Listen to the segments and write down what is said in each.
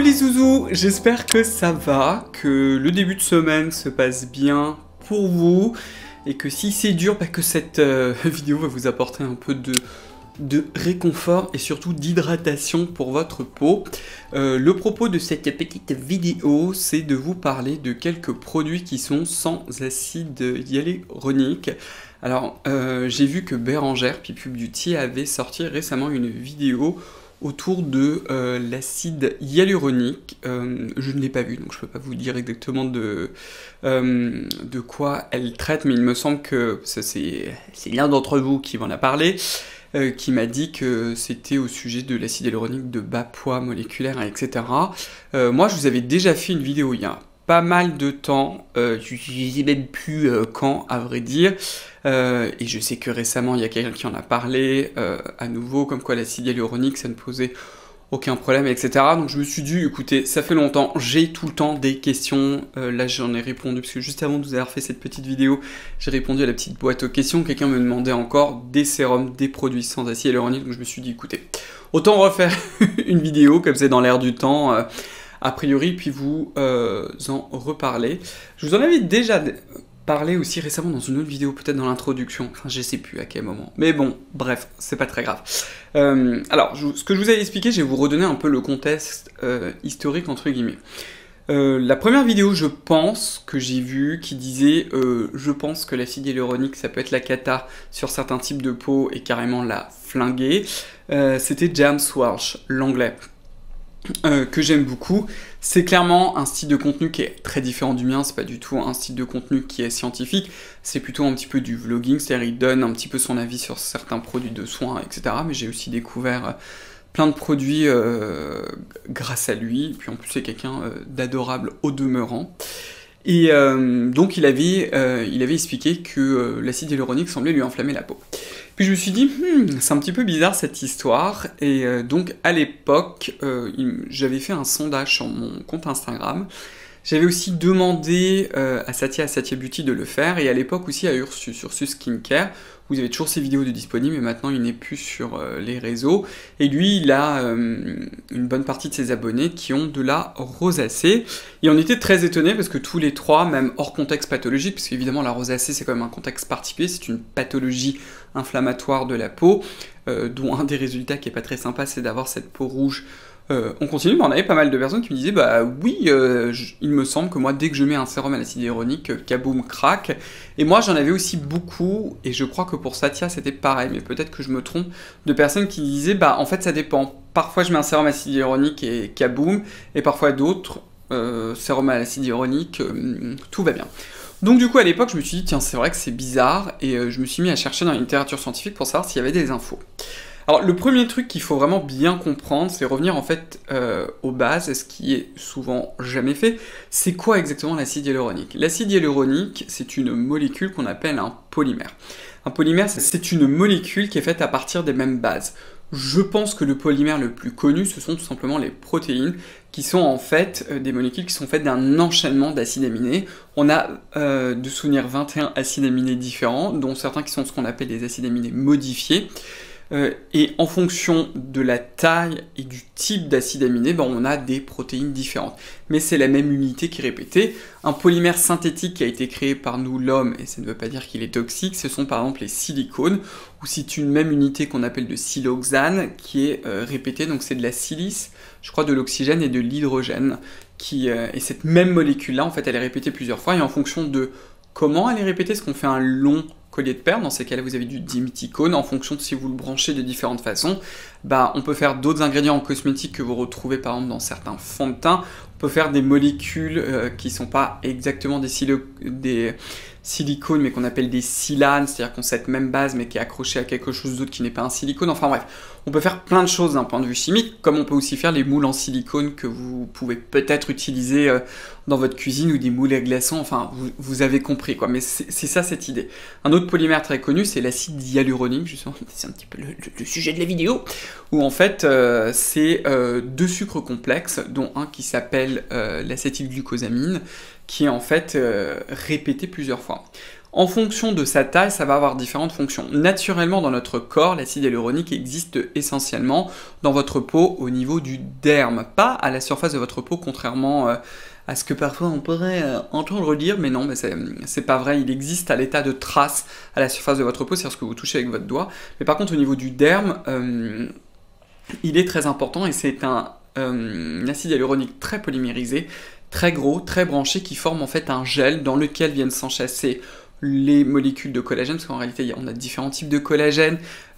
les zouzous, j'espère que ça va, que le début de semaine se passe bien pour vous, et que si c'est dur, que cette vidéo va vous apporter un peu de réconfort et surtout d'hydratation pour votre peau. Le propos de cette petite vidéo, c'est de vous parler de quelques produits qui sont sans acide hyaluronique. Alors, j'ai vu que Bérangère, Pipub Beauty, avait sorti récemment une vidéo autour de l'acide hyaluronique. Je ne l'ai pas vu, donc je ne peux pas vous dire exactement de quoi elle traite, mais il me semble que c'est l'un d'entre vous qui m'en a parlé, qui m'a dit que c'était au sujet de l'acide hyaluronique de bas poids moléculaire, etc. Moi, je vous avais déjà fait une vidéo il y a pas mal de temps, je ne sais même plus quand, à vrai dire, et je sais que récemment, il y a quelqu'un qui en a parlé, à nouveau, comme quoi l'acide hyaluronique, ça ne posait aucun problème, etc. Donc je me suis dit, écoutez, ça fait longtemps, j'ai tout le temps des questions, là j'en ai répondu, parce que juste avant de vous avoir fait cette petite vidéo, j'ai répondu à la petite boîte aux questions, quelqu'un me demandait encore des sérums, des produits sans acide hyaluronique, donc je me suis dit, écoutez, autant refaire une vidéo, comme c'est dans l'air du temps, a priori, puis vous en reparler. Je vous en avais déjà parlé aussi récemment dans une autre vidéo, peut-être dans l'introduction, enfin je sais plus à quel moment, mais bon, bref, c'est pas très grave. Alors, ce que je vous avais expliqué, je vais vous redonner un peu le contexte historique, entre guillemets. La première vidéo, je pense, que j'ai vue, qui disait je pense que l'acide hyaluronique, ça peut être la cata sur certains types de peau et carrément la flinguer, c'était James Walsh, l'anglais. Que j'aime beaucoup. C'est clairement un style de contenu qui est très différent du mien, c'est pas du tout un style de contenu qui est scientifique, c'est plutôt un petit peu du vlogging, c'est-à-dire il donne un petit peu son avis sur certains produits de soins, etc. Mais j'ai aussi découvert plein de produits grâce à lui, puis en plus c'est quelqu'un d'adorable au demeurant. Et donc il avait expliqué que l'acide hyaluronique semblait lui enflammer la peau. Puis je me suis dit, c'est un petit peu bizarre cette histoire, et donc à l'époque, j'avais fait un sondage sur mon compte Instagram, j'avais aussi demandé à Satya Beauty de le faire, et à l'époque aussi à Ursus Skincare, vous avez toujours ses vidéos de disponibles, mais maintenant il n'est plus sur les réseaux, et lui il a une bonne partie de ses abonnés qui ont de la rosacée, et on était très étonnés parce que tous les trois, même hors contexte pathologique, parce qu'évidemment la rosacée c'est quand même un contexte particulier, c'est une pathologie inflammatoire de la peau, dont un des résultats qui est pas très sympa c'est d'avoir cette peau rouge. On continue, mais on avait pas mal de personnes qui me disaient bah oui, il me semble que moi dès que je mets un sérum à l'acide hyaluronique, kaboum, craque. Et moi j'en avais aussi beaucoup, et je crois que pour Satya c'était pareil, mais peut-être que je me trompe, de personnes qui disaient bah en fait ça dépend. Parfois je mets un sérum à l'acide hyaluronique et kaboum, et parfois d'autres sérum à l'acide hyaluronique, tout va bien. Donc du coup à l'époque je me suis dit tiens c'est vrai que c'est bizarre, et je me suis mis à chercher dans la littérature scientifique pour savoir s'il y avait des infos. Alors le premier truc qu'il faut vraiment bien comprendre, c'est revenir en fait aux bases, ce qui est souvent jamais fait, c'est quoi exactement l'acide hyaluronique? L'acide hyaluronique, c'est une molécule qu'on appelle un polymère. Un polymère, c'est une molécule qui est faite à partir des mêmes bases. Je pense que le polymère le plus connu, ce sont tout simplement les protéines, qui sont en fait des molécules qui sont faites d'un enchaînement d'acides aminés. On a de souvenir 21 acides aminés différents, dont certains qui sont ce qu'on appelle des acides aminés modifiés. Et en fonction de la taille et du type d'acide aminé, on a des protéines différentes. Mais c'est la même unité qui est répétée. Un polymère synthétique qui a été créé par nous, l'homme, et ça ne veut pas dire qu'il est toxique, ce sont par exemple les silicones, ou c'est une même unité qu'on appelle de siloxane, qui est répétée, donc c'est de la silice, je crois de l'oxygène et de l'hydrogène, et cette même molécule-là, en fait, elle est répétée plusieurs fois, et en fonction de comment elle est répétée, est-ce qu'on fait un long collier de perles, dans ces cas-là vous avez du diméthicone, en fonction de si vous le branchez de différentes façons, on peut faire d'autres ingrédients en cosmétique que vous retrouvez par exemple dans certains fonds de teint, on peut faire des molécules qui sont pas exactement des silicones mais qu'on appelle des silanes, c'est-à-dire qu'on a cette même base mais qui est accrochée à quelque chose d'autre qui n'est pas un silicone, enfin bref, on peut faire plein de choses d'un point de vue chimique, comme on peut aussi faire les moules en silicone que vous pouvez peut-être utiliser dans votre cuisine, ou des moules à glaçons, enfin vous avez compris quoi, mais c'est ça cette idée. Un autre polymère très connu c'est l'acide hyaluronique, justement, c'est un petit peu le sujet de la vidéo, où en fait c'est deux sucres complexes, dont un qui s'appelle l'acétylglucosamine, qui est en fait répété plusieurs fois. En fonction de sa taille, ça va avoir différentes fonctions. Naturellement, dans notre corps, l'acide hyaluronique existe essentiellement dans votre peau au niveau du derme, pas à la surface de votre peau, contrairement à ce que parfois on pourrait entendre dire, mais non, c'est pas vrai, il existe à l'état de trace à la surface de votre peau, c'est ce que vous touchez avec votre doigt. Mais par contre, au niveau du derme, il est très important et c'est un acide hyaluronique très polymérisé, très gros, très branché, qui forme en fait un gel dans lequel viennent s'enchasser les molécules de collagène, parce qu'en réalité on a différents types de collagène,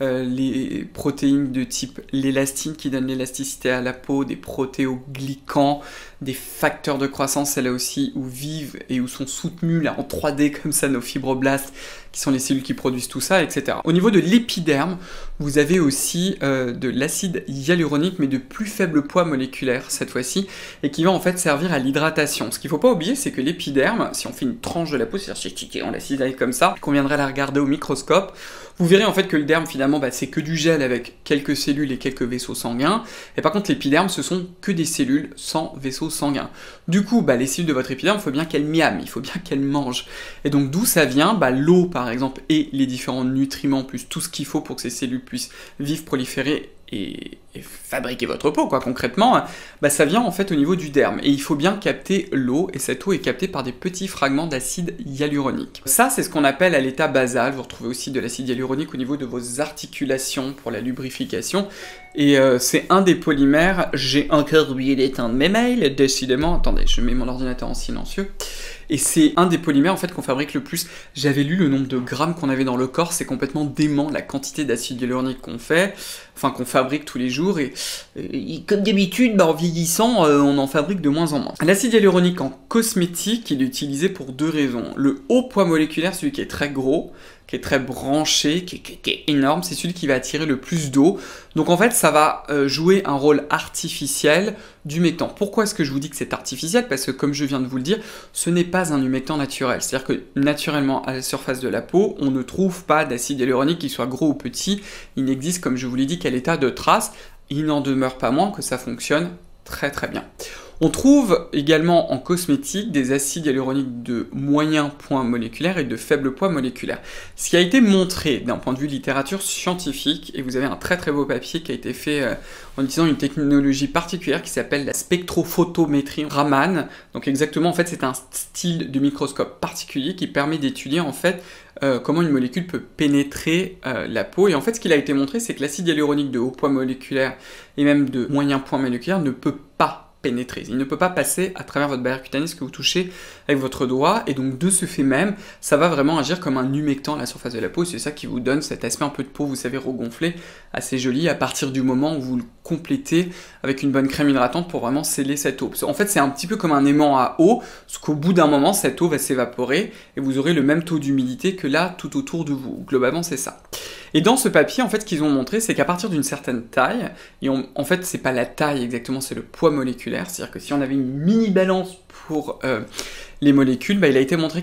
les protéines de type l'élastine qui donnent l'élasticité à la peau, des protéoglycans, des facteurs de croissance, c'est là aussi où vivent et où sont soutenus là en 3D comme ça nos fibroblastes, qui sont les cellules qui produisent tout ça, etc. Au niveau de l'épiderme, vous avez aussi de l'acide hyaluronique, mais de plus faible poids moléculaire cette fois-ci, et qui va en fait servir à l'hydratation. Ce qu'il ne faut pas oublier, c'est que l'épiderme, si on fait une tranche de la peau, c'est-à-dire si on la cisaille comme ça, qu'on viendrait la regarder au microscope, vous verrez en fait que le derme finalement c'est que du gel avec quelques cellules et quelques vaisseaux sanguins, et par contre l'épiderme ce sont que des cellules sans vaisseaux sanguins. Du coup les cellules de votre épiderme, il faut bien qu'elles miament, il faut bien qu'elles mangent. Et donc d'où ça vient? L'eau par exemple et les différents nutriments plus tout ce qu'il faut pour que ces cellules puissent vivre, proliférer et fabriquer votre peau, quoi, concrètement, ça vient en fait au niveau du derme. Et il faut bien capter l'eau, et cette eau est captée par des petits fragments d'acide hyaluronique. Ça, c'est ce qu'on appelle à l'état basal. Vous retrouvez aussi de l'acide hyaluronique au niveau de vos articulations pour la lubrification. Et c'est un des polymères. J'ai encore oublié d'éteindre mes mails, décidément. Attendez, je mets mon ordinateur en silencieux. Et c'est un des polymères en fait qu'on fabrique le plus. J'avais lu le nombre de grammes qu'on avait dans le corps, c'est complètement dément la quantité d'acide hyaluronique qu'on fait, enfin qu'on fabrique tous les jours, et comme d'habitude, en vieillissant, on en fabrique de moins en moins. L'acide hyaluronique en cosmétique, il est utilisé pour deux raisons. Le haut poids moléculaire, celui qui est très gros, qui est très branché, qui est énorme, c'est celui qui va attirer le plus d'eau. Donc en fait, ça va jouer un rôle artificiel d'humectant. Pourquoi est-ce que je vous dis que c'est artificiel? Parce que comme je viens de vous le dire, ce n'est pas un humectant naturel. C'est-à-dire que naturellement, à la surface de la peau, on ne trouve pas d'acide hyaluronique qui soit gros ou petit. Il n'existe, comme je vous l'ai dit, qu'à l'état de trace. Il n'en demeure pas moins que ça fonctionne très très bien. On trouve également en cosmétique des acides hyaluroniques de moyen point moléculaire et de faible poids moléculaire. Ce qui a été montré d'un point de vue littérature scientifique, et vous avez un très très beau papier qui a été fait en utilisant une technologie particulière qui s'appelle la spectrophotométrie Raman. Donc exactement, en fait, c'est un style de microscope particulier qui permet d'étudier en fait comment une molécule peut pénétrer la peau. Et en fait, ce qu'il a été montré, c'est que l'acide hyaluronique de haut poids moléculaire et même de moyen point moléculaire ne peut pas pénétrer. Il ne peut pas passer à travers votre barrière cutanée, ce que vous touchez avec votre doigt, et donc de ce fait même, ça va vraiment agir comme un humectant à la surface de la peau, c'est ça qui vous donne cet aspect un peu de peau, vous savez, regonflé, assez joli, à partir du moment où vous le complétez avec une bonne crème hydratante pour vraiment sceller cette eau. En fait, c'est un petit peu comme un aimant à eau, parce qu'au bout d'un moment, cette eau va s'évaporer, et vous aurez le même taux d'humidité que là, tout autour de vous. Globalement, c'est ça. Et dans ce papier, en fait, ce qu'ils ont montré, c'est qu'à partir d'une certaine taille, et en fait, c'est pas la taille exactement, c'est le poids moléculaire, c'est-à-dire que si on avait une mini balance pour les molécules, il a été montré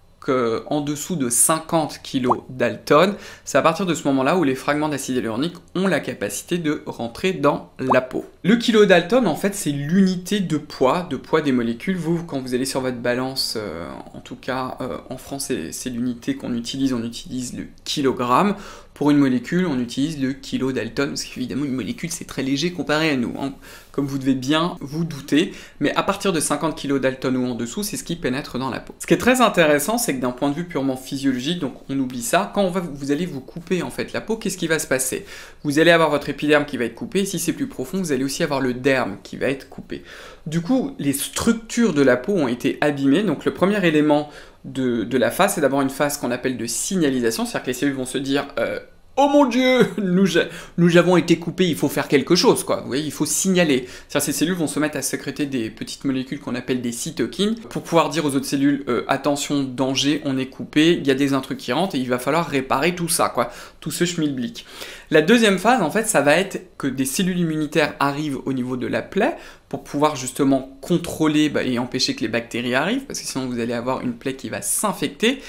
qu'en dessous de 50 kg Dalton, c'est à partir de ce moment-là où les fragments d'acide hyaluronique ont la capacité de rentrer dans la peau. Le kilo Dalton, en fait, c'est l'unité de poids des molécules. Vous, quand vous allez sur votre balance, en tout cas en France, c'est l'unité qu'on utilise, on utilise le kilogramme. Pour une molécule, on utilise le kilo Dalton, parce qu'évidemment, une molécule, c'est très léger comparé à nous, hein, comme vous devez bien vous douter. Mais à partir de 50 kg Dalton ou en dessous, c'est ce qui pénètre dans la peau. Ce qui est très intéressant, c'est que d'un point de vue purement physiologique, donc on oublie ça, quand vous allez vous couper en fait la peau, qu'est-ce qui va se passer? Vous allez avoir votre épiderme qui va être coupé, et si c'est plus profond, vous allez aussi avoir le derme qui va être coupé. Du coup, les structures de la peau ont été abîmées, donc le premier élément de la phase, c'est d'avoir une phase qu'on appelle de signalisation, c'est-à-dire que les cellules vont se dire oh mon Dieu, nous avons été coupés, il faut faire quelque chose, quoi. Vous voyez, il faut signaler. C'est-à-dire ces cellules vont se mettre à sécréter des petites molécules qu'on appelle des cytokines pour pouvoir dire aux autres cellules attention, danger, on est coupé, il y a des intrus qui rentrent et il va falloir réparer tout ça, quoi. Tout ce schmilblick. La deuxième phase, en fait, ça va être que des cellules immunitaires arrivent au niveau de la plaie pour pouvoir justement contrôler et empêcher que les bactéries arrivent, parce que sinon vous allez avoir une plaie qui va s'infecter.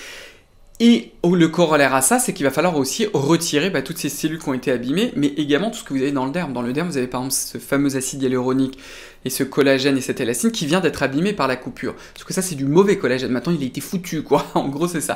Et le corollaire à ça, c'est qu'il va falloir aussi retirer toutes ces cellules qui ont été abîmées, mais également tout ce que vous avez dans le derme. Dans le derme, vous avez par exemple ce fameux acide hyaluronique et ce collagène et cette élastine qui vient d'être abîmé par la coupure. Parce que ça, c'est du mauvais collagène. Maintenant, il a été foutu, quoi. En gros, c'est ça.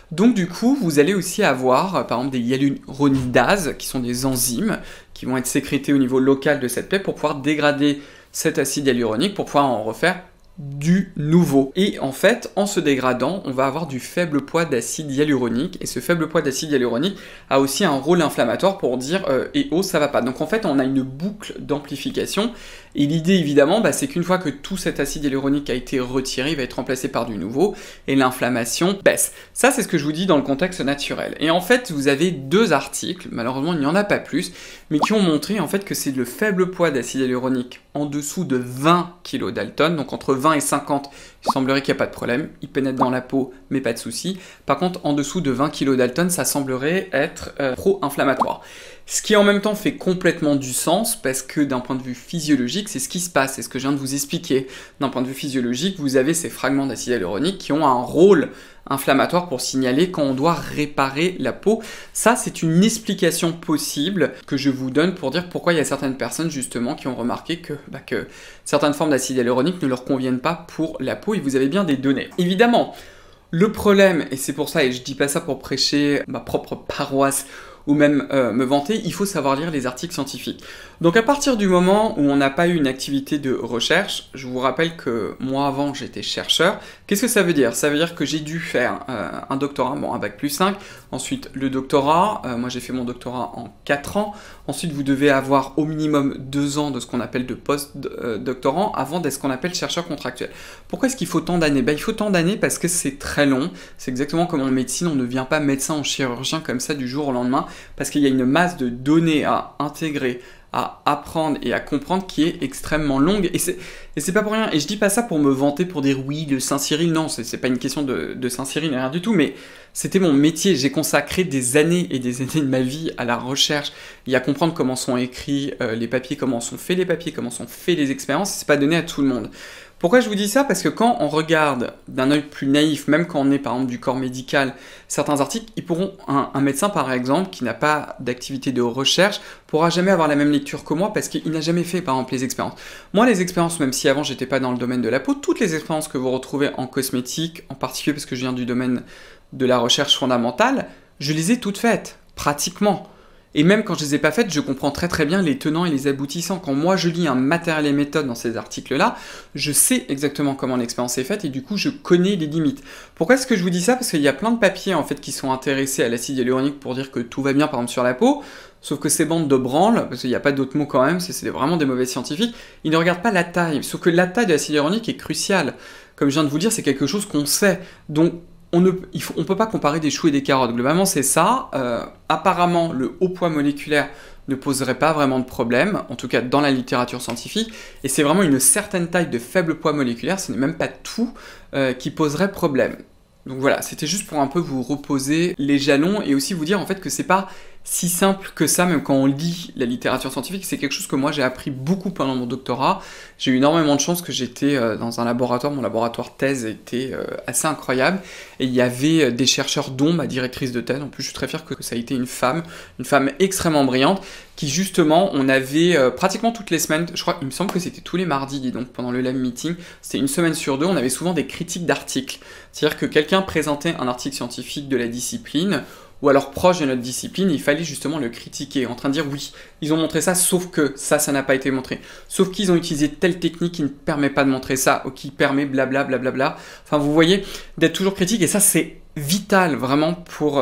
Donc du coup, vous allez aussi avoir, par exemple, des hyaluronidases, qui sont des enzymes, qui vont être sécrétées au niveau local de cette plaie pour pouvoir dégrader cet acide hyaluronique, pour pouvoir en refaire du nouveau. Et en fait, en se dégradant, on va avoir du faible poids d'acide hyaluronique, et ce faible poids d'acide hyaluronique a aussi un rôle inflammatoire pour dire eh oh, ça va pas. Donc en fait, on a une boucle d'amplification, et l'idée évidemment, c'est qu'une fois que tout cet acide hyaluronique a été retiré, il va être remplacé par du nouveau, et l'inflammation baisse. Ça, c'est ce que je vous dis dans le contexte naturel. Et en fait, vous avez 2 articles, malheureusement il n'y en a pas plus, mais qui ont montré en fait que c'est le faible poids d'acide hyaluronique en dessous de 20 kg Dalton, donc entre 20 et 50, il semblerait qu'il n'y a pas de problème, il pénètre dans la peau, mais pas de souci. Par contre, en dessous de 20 kg Dalton, ça semblerait être pro-inflammatoire. Ce qui en même temps fait complètement du sens, parce que d'un point de vue physiologique, c'est ce qui se passe, c'est ce que je viens de vous expliquer. D'un point de vue physiologique, vous avez ces fragments d'acide hyaluronique qui ont un rôle inflammatoire pour signaler quand on doit réparer la peau. Ça, c'est une explication possible que je vous donne pour dire pourquoi il y a certaines personnes justement qui ont remarqué que certaines formes d'acide hyaluronique ne leur conviennent pas pour la peau, et vous avez bien des données. Évidemment, le problème, et c'est pour ça, et je dis pas ça pour prêcher ma propre paroisse, ou même me vanter, il faut savoir lire les articles scientifiques. Donc à partir du moment où on n'a pas eu une activité de recherche, je vous rappelle que moi avant j'étais chercheur, qu'est-ce que ça veut dire? Ça veut dire que j'ai dû faire un doctorat, bon un bac+5, ensuite le doctorat, moi j'ai fait mon doctorat en 4 ans, ensuite vous devez avoir au minimum 2 ans de ce qu'on appelle de post-doctorant avant d'être ce qu'on appelle chercheur contractuel. Pourquoi est-ce qu'il faut tant d'années? Il faut tant d'années parce que c'est très long, c'est exactement comme en médecine, on ne devient pas médecin ou chirurgien comme ça du jour au lendemain, parce qu'il y a une masse de données à intégrer, à apprendre et à comprendre qui est extrêmement longue, et c'est pas pour rien, et je dis pas ça pour me vanter, pour dire oui, le Saint-Cyril, non, c'est pas une question de Saint-Cyril, rien du tout, mais c'était mon métier, j'ai consacré des années et des années de ma vie à la recherche, et à comprendre comment sont écrits les papiers, comment sont faits les papiers, comment sont faits les expériences, c'est pas donné à tout le monde. Pourquoi je vous dis ça? Parce que quand on regarde d'un œil plus naïf, même quand on est par exemple du corps médical, certains articles, ils pourront, un médecin par exemple, qui n'a pas d'activité de recherche, pourra jamais avoir la même lecture que moi parce qu'il n'a jamais fait par exemple les expériences. Moi les expériences, même si avant j'étais pas dans le domaine de la peau, toutes les expériences que vous retrouvez en cosmétique, en particulier parce que je viens du domaine de la recherche fondamentale, je les ai toutes faites, pratiquement. Et même quand je les ai pas faites, je comprends très très bien les tenants et les aboutissants. Quand moi je lis un matériel et méthode dans ces articles-là, je sais exactement comment l'expérience est faite et du coup je connais les limites. Pourquoi est-ce que je vous dis ça? Parce qu'il y a plein de papiers en fait qui sont intéressés à l'acide hyaluronique pour dire que tout va bien par exemple sur la peau, sauf que ces bandes de branle, parce qu'il n'y a pas d'autres mots quand même, c'est vraiment des mauvais scientifiques, ils ne regardent pas la taille, sauf que la taille de l'acide hyaluronique est cruciale. Comme je viens de vous dire, c'est quelque chose qu'on sait, donc on ne peut pas comparer des choux et des carottes. Globalement, c'est ça. Apparemment, le haut poids moléculaire ne poserait pas vraiment de problème, en tout cas dans la littérature scientifique, et c'est vraiment une certaine taille de faible poids moléculaire, ce n'est même pas tout, qui poserait problème. Donc voilà, c'était juste pour un peu vous reposer les jalons, et aussi vous dire en fait que c'est pas si simple que ça, même quand on lit la littérature scientifique, c'est quelque chose que moi j'ai appris beaucoup pendant mon doctorat. J'ai eu énormément de chance que j'étais dans un laboratoire, mon laboratoire thèse était assez incroyable, et il y avait des chercheurs dont ma directrice de thèse, en plus je suis très fier que ça a été une femme extrêmement brillante, qui justement, on avait pratiquement toutes les semaines, je crois, il me semble que c'était tous les mardis, dis donc, pendant le lab meeting, c'était une semaine sur 2, on avait souvent des critiques d'articles. C'est-à-dire que quelqu'un présentait un article scientifique de la discipline, ou alors proche de notre discipline, il fallait justement le critiquer, en train de dire oui, ils ont montré ça, sauf que ça n'a pas été montré. Sauf qu'ils ont utilisé telle technique qui ne permet pas de montrer ça, ou qui permet blablabla, blablabla. Enfin, vous voyez, d'être toujours critique, et ça c'est vital vraiment pour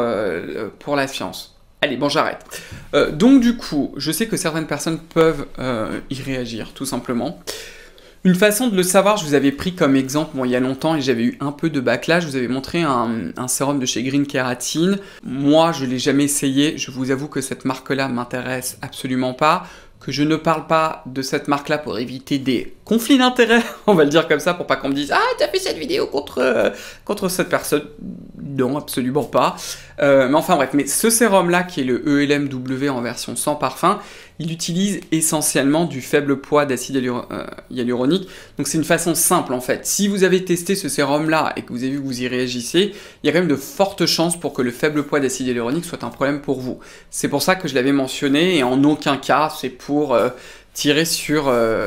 la science. Allez, bon, j'arrête. Donc du coup, je sais que certaines personnes peuvent y réagir, tout simplement. Une façon de le savoir, je vous avais pris comme exemple, il y a longtemps, et j'avais eu un peu de backlash, je vous avais montré un sérum de chez Green Keratin. Moi, je ne l'ai jamais essayé, je vous avoue que cette marque-là m'intéresse absolument pas, que je ne parle pas de cette marque-là pour éviter des conflits d'intérêts, on va le dire comme ça, pour pas qu'on me dise « Ah, tu as fait cette vidéo contre cette personne ». Non, absolument pas. Mais enfin bref, mais ce sérum-là, qui est le ELMW en version sans parfum, il utilise essentiellement du faible poids d'acide hyaluronique. Donc c'est une façon simple en fait. Si vous avez testé ce sérum-là et que vous avez vu que vous y réagissez, il y a quand même de fortes chances pour que le faible poids d'acide hyaluronique soit un problème pour vous. C'est pour ça que je l'avais mentionné, et en aucun cas c'est pour tirer sur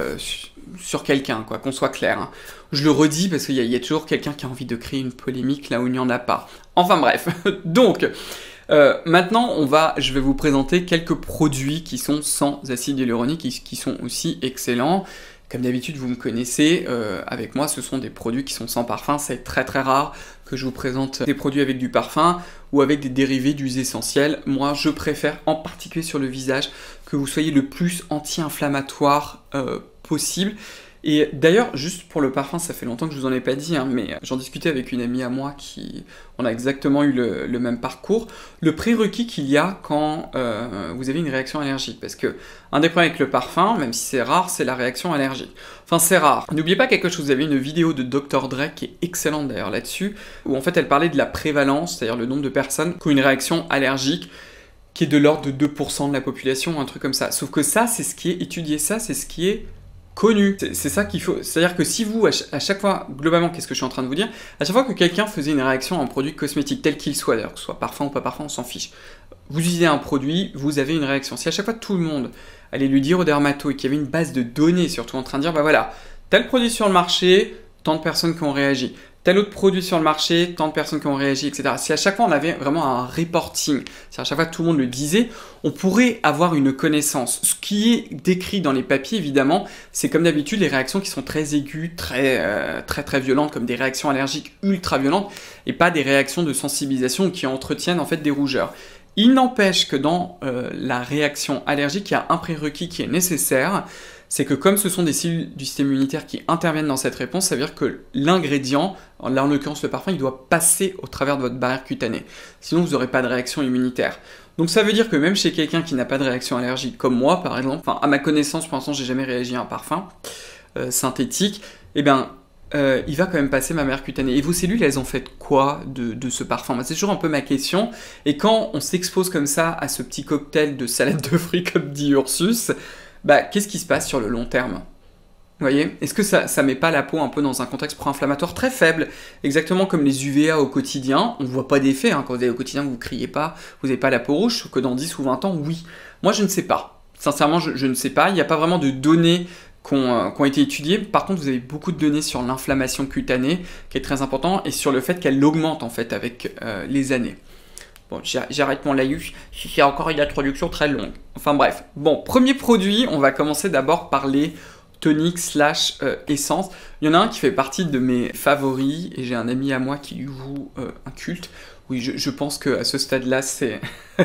quelqu'un, quoi, qu'on soit clair. Hein. Je le redis parce qu'il y a toujours quelqu'un qui a envie de créer une polémique là où il n'y en a pas. Enfin bref, donc maintenant je vais vous présenter quelques produits qui sont sans acide hyaluronique, qui sont aussi excellents. Comme d'habitude, vous me connaissez, avec moi, ce sont des produits qui sont sans parfum. C'est très très rare que je vous présente des produits avec du parfum ou avec des dérivés d'huiles essentielles. Moi, je préfère, en particulier sur le visage, que vous soyez le plus anti-inflammatoire possible. Et d'ailleurs, juste pour le parfum, ça fait longtemps que je vous en ai pas dit, hein, mais j'en discutais avec une amie à moi on a exactement eu le même parcours. Le prérequis qu'il y a quand vous avez une réaction allergique, parce que un des problèmes avec le parfum, même si c'est rare, c'est la réaction allergique. Enfin, c'est rare. N'oubliez pas quelque chose, vous avez une vidéo de Dr. Dre qui est excellente d'ailleurs là-dessus, où en fait elle parlait de la prévalence, c'est-à-dire le nombre de personnes qui ont une réaction allergique, qui est de l'ordre de 2% de la population, un truc comme ça. Sauf que ça, c'est ce qui est étudié, ça, c'est ce qui est connu. C'est ça qu'il faut. C'est-à-dire que si vous, à chaque fois, globalement, qu'est-ce que je suis en train de vous dire, à chaque fois que quelqu'un faisait une réaction à un produit cosmétique, tel qu'il soit, d'ailleurs, que ce soit parfum ou pas parfum, on s'en fiche. Vous utilisez un produit, vous avez une réaction. Si à chaque fois tout le monde allait lui dire au dermato et qu'il y avait une base de données, surtout en train de dire, bah voilà, tel produit sur le marché, tant de personnes qui ont réagi. Tel autre produit sur le marché, tant de personnes qui ont réagi, etc. Si à chaque fois on avait vraiment un reporting, si à chaque fois tout le monde le disait, on pourrait avoir une connaissance. Ce qui est décrit dans les papiers, évidemment, c'est comme d'habitude les réactions qui sont très aiguës, très violentes, comme des réactions allergiques ultra violentes, et pas des réactions de sensibilisation qui entretiennent en fait des rougeurs. Il n'empêche que dans la réaction allergique, il y a un prérequis qui est nécessaire, c'est que comme ce sont des cellules du système immunitaire qui interviennent dans cette réponse, ça veut dire que l'ingrédient, là en l'occurrence le parfum, il doit passer au travers de votre barrière cutanée. Sinon vous n'aurez pas de réaction immunitaire. Donc ça veut dire que même chez quelqu'un qui n'a pas de réaction allergique, comme moi par exemple, enfin à ma connaissance pour l'instant j'ai jamais réagi à un parfum synthétique, eh bien il va quand même passer ma barrière cutanée. Et vos cellules, elles ont fait quoi de ce parfum? C'est toujours un peu ma question. Et quand on s'expose comme ça à ce petit cocktail de salade de fruits comme dit Ursus, bah, qu'est-ce qui se passe sur le long terme? Vous voyez? Est-ce que ça met pas la peau un peu dans un contexte pro-inflammatoire très faible? Exactement comme les UVA au quotidien, on ne voit pas d'effet, hein, quand vous allez au quotidien, vous ne criez pas, vous n'avez pas la peau rouge, sauf que dans 10 ou 20 ans, oui. Moi, je ne sais pas. Sincèrement, je ne sais pas. Il n'y a pas vraiment de données qui ont été étudiées. Par contre, vous avez beaucoup de données sur l'inflammation cutanée, qui est très important, et sur le fait qu'elle augmente en fait avec les années. Bon, j'arrête mon laïus, c'est encore une introduction très longue. Enfin bref. Bon, premier produit, on va commencer d'abord par les toniques / essence. Il y en a un qui fait partie de mes favoris, et j'ai un ami à moi qui lui voue un culte. Oui, je pense qu'à ce stade-là, c'est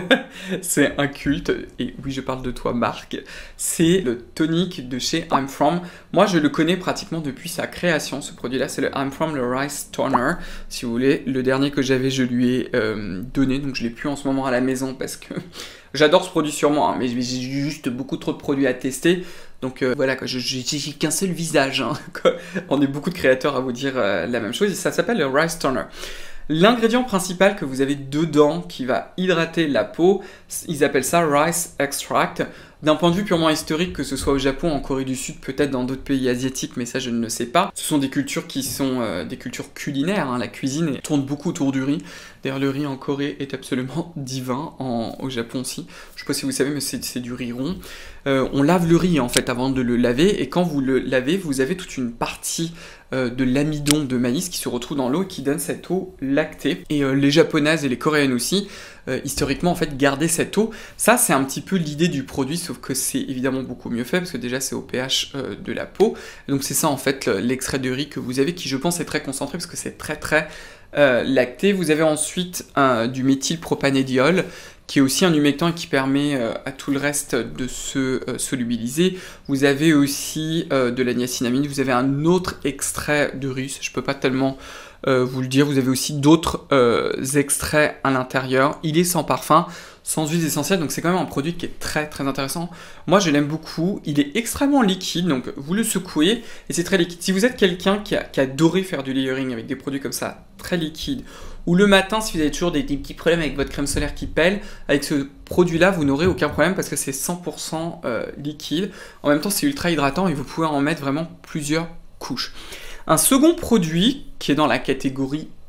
c'est un culte. Et oui, je parle de toi, Marc. C'est le tonique de chez I'm From. Moi, je le connais pratiquement depuis sa création, ce produit-là. C'est le I'm From, le Rice Toner, si vous voulez. Le dernier que j'avais, je lui ai donné. Donc, je ne l'ai plus en ce moment à la maison parce que j'adore ce produit sur moi. Hein, mais j'ai juste beaucoup trop de produits à tester. Donc voilà, j'ai qu'un seul visage. Hein, on est beaucoup de créateurs à vous dire la même chose. Et ça s'appelle le Rice Toner. L'ingrédient principal que vous avez dedans qui va hydrater la peau, ils appellent ça Rice Extract. D'un point de vue purement historique, que ce soit au Japon, en Corée du Sud, peut-être dans d'autres pays asiatiques, mais ça je ne le sais pas. Ce sont des cultures qui sont des cultures culinaires, hein. La cuisine tourne beaucoup autour du riz. D'ailleurs le riz en Corée est absolument divin, au Japon aussi. Je ne sais pas si vous savez, mais c'est du riz rond. On lave le riz en fait avant de le laver, et quand vous le lavez, vous avez toute une partie de l'amidon de maïs qui se retrouve dans l'eau et qui donne cette eau lactée. Et les japonaises et les coréennes aussi, historiquement en fait, gardaient cette eau. Ça c'est un petit peu l'idée du produit, sauf que c'est évidemment beaucoup mieux fait parce que déjà c'est au pH de la peau. Donc c'est ça en fait l'extrait de riz que vous avez, qui je pense est très concentré parce que c'est très lacté. Vous avez ensuite du méthylpropanédiol, qui est aussi un humectant et qui permet à tout le reste de se solubiliser. Vous avez aussi de la niacinamide, vous avez un autre extrait de riz, je ne peux pas tellement vous le dire, vous avez aussi d'autres extraits à l'intérieur. Il est sans parfum, sans huiles essentielles, donc c'est quand même un produit qui est très intéressant. Moi je l'aime beaucoup, il est extrêmement liquide, donc vous le secouez et c'est très liquide. Si vous êtes quelqu'un qui adorait faire du layering avec des produits comme ça, très liquides, ou le matin, si vous avez toujours des petits problèmes avec votre crème solaire qui pèle, avec ce produit-là, vous n'aurez aucun problème parce que c'est 100% liquide. En même temps, c'est ultra hydratant et vous pouvez en mettre vraiment plusieurs couches. Un second produit qui est dans la catégorie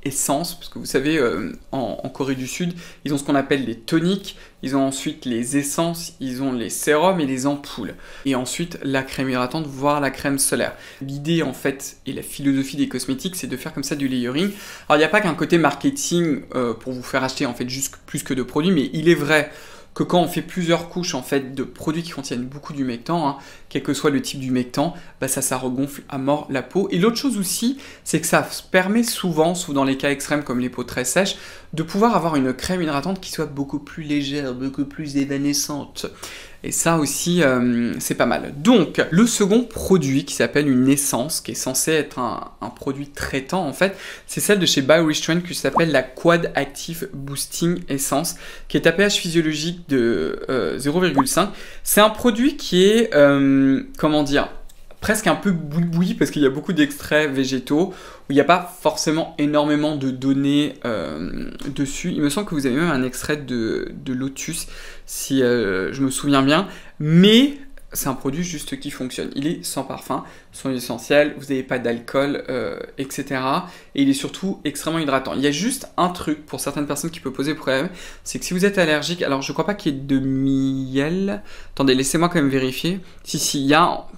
essence, parce que vous savez, en Corée du Sud, ils ont ce qu'on appelle les toniques, ils ont ensuite les essences, ils ont les sérums et les ampoules. Et ensuite, la crème hydratante, voire la crème solaire. L'idée, en fait, et la philosophie des cosmétiques, c'est de faire comme ça du layering. Alors, il n'y a pas qu'un côté marketing pour vous faire acheter, en fait, juste plus que de produits, mais il est vrai que quand on fait plusieurs couches en fait de produits qui contiennent beaucoup d'humectant, hein, quel que soit le type d'humectant, bah ça regonfle à mort la peau. Et l'autre chose aussi, c'est que ça permet souvent, sauf dans les cas extrêmes comme les peaux très sèches, de pouvoir avoir une crème hydratante qui soit beaucoup plus légère, beaucoup plus évanescente. Et ça aussi, c'est pas mal. Donc, le second produit qui s'appelle une essence, qui est censé être un produit traitant en fait, c'est celle de chez Biorestrain qui s'appelle la Quad Active Boosting Essence, qui est à pH physiologique de 0,5. C'est un produit qui est, comment dire, presque un peu boui-boui parce qu'il y a beaucoup d'extraits végétaux où il n'y a pas forcément énormément de données dessus. Il me semble que vous avez même un extrait de lotus si je me souviens bien, mais c'est un produit juste qui fonctionne. Il est sans parfum, sans huile essentielle, vous n'avez pas d'alcool, etc. Et il est surtout extrêmement hydratant. Il y a juste un truc pour certaines personnes qui peut poser problème, c'est que si vous êtes allergique, alors je ne crois pas qu'il y ait de miel. Attendez, laissez-moi quand même vérifier. Si, il y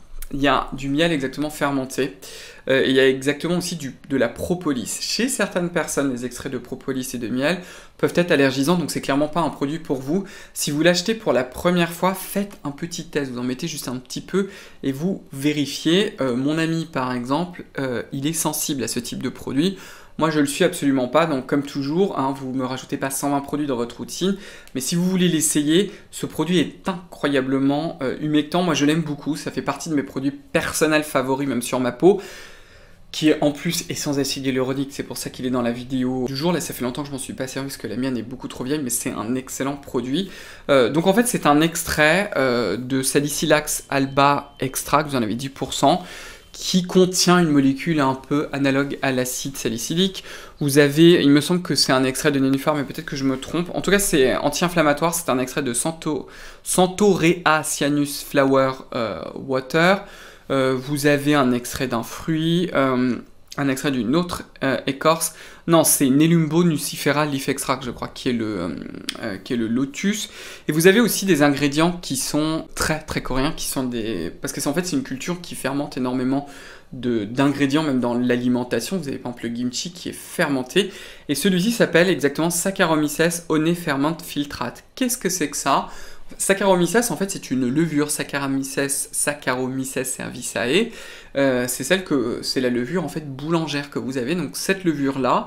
a du miel exactement fermenté. Et il y a exactement aussi de la propolis. Chez certaines personnes, les extraits de propolis et de miel peuvent être allergisants, donc c'est clairement pas un produit pour vous. Si vous l'achetez pour la première fois, faites un petit test. Vous en mettez juste un petit peu et vous vérifiez. Mon ami, par exemple, il est sensible à ce type de produit. Moi, je ne le suis absolument pas, donc comme toujours, hein, vous ne me rajoutez pas 120 produits dans votre routine, mais si vous voulez l'essayer, ce produit est incroyablement humectant. Moi, je l'aime beaucoup, ça fait partie de mes produits personnels favoris, même sur ma peau, qui en plus est sans acide hyaluronique, c'est pour ça qu'il est dans la vidéo du jour. Là, ça fait longtemps que je m'en suis pas servi, parce que la mienne est beaucoup trop vieille, mais c'est un excellent produit. Donc en fait, c'est un extrait de Salicylax alba extract, vous en avez 10%, qui contient une molécule un peu analogue à l'acide salicylique. Vous avez, il me semble que c'est un extrait de nénuphar, mais peut-être que je me trompe. En tout cas, c'est anti-inflammatoire, c'est un extrait de Centaurea Cyanus Flower Water. Vous avez un extrait d'un fruit, un extrait d'une autre écorce. Non, c'est Nelumbo nucifera leaf extract, je crois, qui est le lotus. Et vous avez aussi des ingrédients qui sont très très coréens, qui sont des... Parce que en fait, c'est une culture qui fermente énormément d'ingrédients, même dans l'alimentation. Vous avez par exemple le kimchi qui est fermenté. Et celui-ci s'appelle exactement Saccharomyces one ferment filtrate. Qu'est-ce que c'est que ça ? Saccharomyces, en fait, c'est une levure, Saccharomyces cerevisiae. C'est la levure en fait boulangère que vous avez. Donc cette levure-là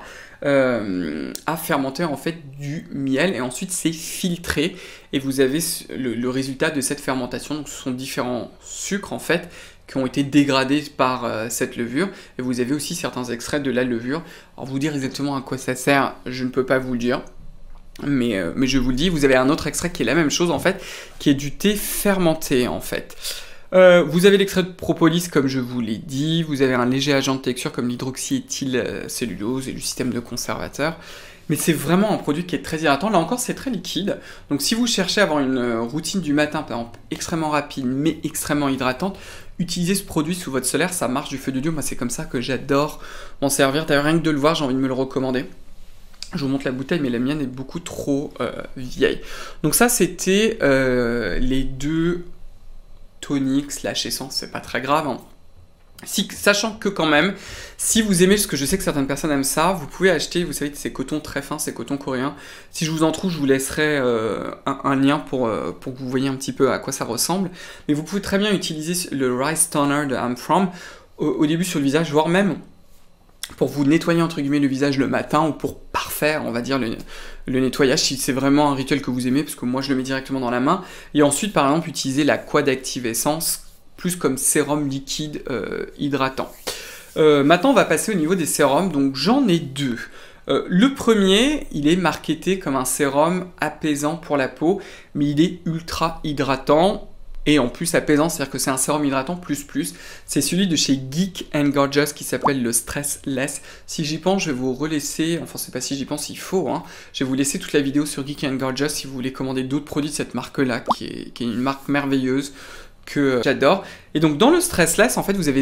a fermenté en fait du miel et ensuite c'est filtré et vous avez le résultat de cette fermentation. Donc ce sont différents sucres en fait qui ont été dégradés par cette levure et vous avez aussi certains extraits de la levure. Alors vous dire exactement à quoi ça sert, je ne peux pas vous le dire. Mais je vous le dis, vous avez un autre extrait qui est la même chose en fait, qui est du thé fermenté en fait. Vous avez l'extrait de propolis comme je vous l'ai dit, vous avez un léger agent de texture comme l'hydroxyéthylcellulose et le système de conservateur. Mais c'est vraiment un produit qui est très hydratant. Là encore, c'est très liquide. Donc si vous cherchez à avoir une routine du matin, par exemple, extrêmement rapide mais extrêmement hydratante, utilisez ce produit sous votre solaire, ça marche du feu de Dieu. Moi, c'est comme ça que j'adore m'en servir. D'ailleurs, rien que de le voir, j'ai envie de me le recommander. Je vous montre la bouteille, mais la mienne est beaucoup trop vieille. Donc ça, c'était les deux toniques / essence, c'est pas très grave. Hein. Sachant que quand même, si vous aimez, parce que je sais que certaines personnes aiment ça, vous pouvez acheter, vous savez, ces cotons très fins, ces cotons coréens. Si je vous en trouve, je vous laisserai un lien pour que vous voyez un petit peu à quoi ça ressemble. Mais vous pouvez très bien utiliser le Rice Toner de I'm From au début sur le visage, voire même pour vous nettoyer entre guillemets le visage le matin ou pour parfaire, on va dire, le nettoyage si c'est vraiment un rituel que vous aimez, parce que moi je le mets directement dans la main. Et ensuite, par exemple, utiliser la Quad Active Essence plus comme sérum liquide hydratant. Maintenant, on va passer au niveau des sérums. Donc j'en ai deux. Le premier, il est marketé comme un sérum apaisant pour la peau, mais il est ultra hydratant. Et en plus apaisant, c'est-à-dire que c'est un sérum hydratant plus. C'est celui de chez Geek & Gorgeous qui s'appelle le Stressless. Si j'y pense, je vais vous relaisser, enfin c'est pas si j'y pense, il faut, hein. Je vais vous laisser toute la vidéo sur Geek & Gorgeous si vous voulez commander d'autres produits de cette marque-là, qui est une marque merveilleuse, que j'adore. Et donc dans le stressless, en fait, vous avez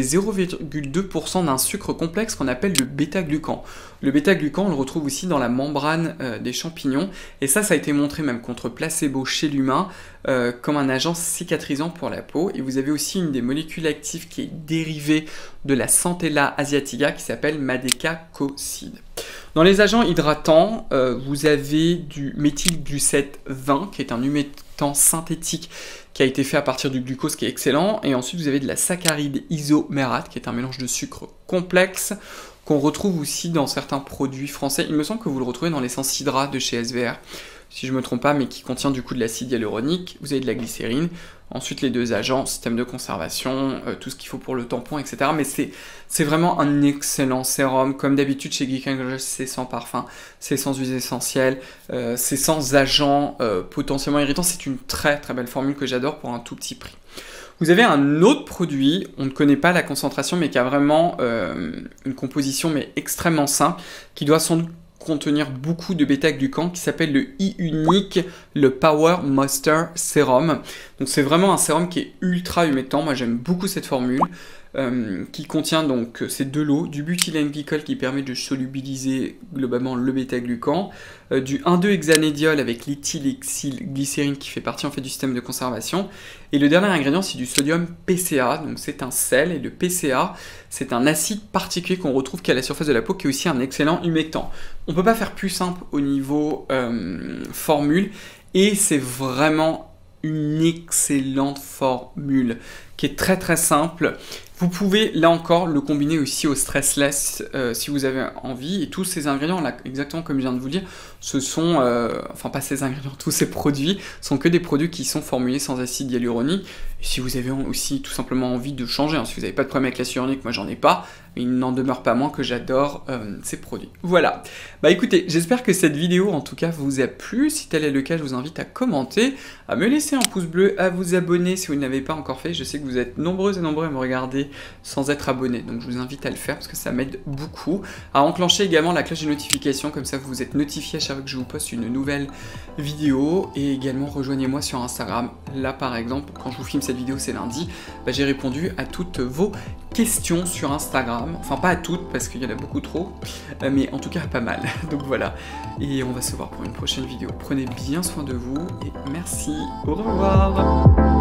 0,2% d'un sucre complexe qu'on appelle le bêta-glucan. Le bêta-glucan, on le retrouve aussi dans la membrane des champignons. Et ça a été montré même contre placebo chez l'humain comme un agent cicatrisant pour la peau. Et vous avez aussi une des molécules actives qui est dérivée de la Centella asiatica qui s'appelle Madecaccoside. Dans les agents hydratants, vous avez du méthylglucette 20 qui est un humectant synthétique qui a été fait à partir du glucose qui est excellent. Et ensuite, vous avez de la saccharide isomérate qui est un mélange de sucre complexe qu'on retrouve aussi dans certains produits français. Il me semble que vous le retrouvez dans l'essence Hydra de chez SVR, si je ne me trompe pas, mais qui contient du coup de l'acide hyaluronique. Vous avez de la glycérine. Ensuite, les deux agents, système de conservation, tout ce qu'il faut pour le tampon, etc. Mais c'est vraiment un excellent sérum. Comme d'habitude, chez Geek & Gorgeous, c'est sans parfum, c'est sans huiles essentielles, c'est sans agents potentiellement irritants. C'est une très très belle formule que j'adore pour un tout petit prix. Vous avez un autre produit, on ne connaît pas la concentration, mais qui a vraiment une composition mais extrêmement simple, qui doit sans doute contenir beaucoup de bêta-glucan, qui s'appelle le e-unique, le Power Moisture Serum. Donc c'est vraiment un sérum qui est ultra humectant. Moi j'aime beaucoup cette formule. Qui contient donc, c'est de l'eau, du butylène-glycol qui permet de solubiliser globalement le bêta-glucan, du 1,2-hexanédiol avec l'éthylhexylglycérine qui fait partie en fait du système de conservation, et le dernier ingrédient c'est du sodium PCA, donc c'est un sel, et le PCA c'est un acide particulier qu'on retrouve qu'à la surface de la peau qui est aussi un excellent humectant. On ne peut pas faire plus simple au niveau formule, et c'est vraiment une excellente formule qui est très très simple. Vous pouvez là encore le combiner aussi au stressless si vous avez envie, et tous ces ingrédients là, exactement comme je viens de vous dire, ce sont, enfin pas ces ingrédients, tous ces produits sont que des produits qui sont formulés sans acide hyaluronique. Et si vous avez aussi tout simplement envie de changer, hein, si vous n'avez pas de problème avec l'acide hyaluronique, moi j'en ai pas, mais il n'en demeure pas moins que j'adore ces produits. Voilà, bah écoutez, j'espère que cette vidéo en tout cas vous a plu. Si tel est le cas, je vous invite à commenter, à me laisser un pouce bleu, à vous abonner si vous ne l'avez pas encore fait. Je sais que vous êtes nombreux et nombreux à me regarder sans être abonné, donc je vous invite à le faire parce que ça m'aide beaucoup. À enclencher également la cloche de notification, comme ça vous êtes notifié à chaque fois que je vous poste une nouvelle vidéo. Et également rejoignez-moi sur Instagram. Là par exemple, quand je vous filme cette vidéo, c'est lundi, bah, j'ai répondu à toutes vos questions sur Instagram. Enfin pas à toutes parce qu'il y en a beaucoup trop, mais en tout cas pas mal. Donc voilà, et on va se voir pour une prochaine vidéo. Prenez bien soin de vous et merci, au revoir.